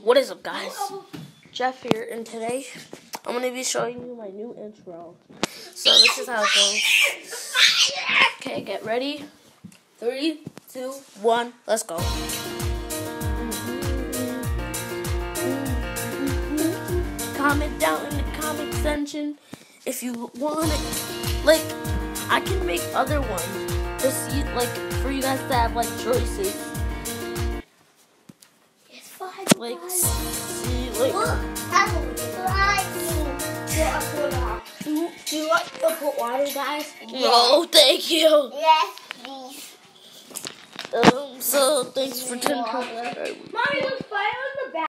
What is up, guys? Jeff here, and today I'm going to be showing you my new intro. So this is how it goes. Okay, get ready. 3, 2, 1, let's go. Comment down in the comment section if you want it. Like, I can make other ones. Just see, like, for you guys to have like choices. It's fine. Like, see, like. Look, do you like to put water, guys? No, thank you. Yes, please. So thanks for 10 Mommy, look, fire.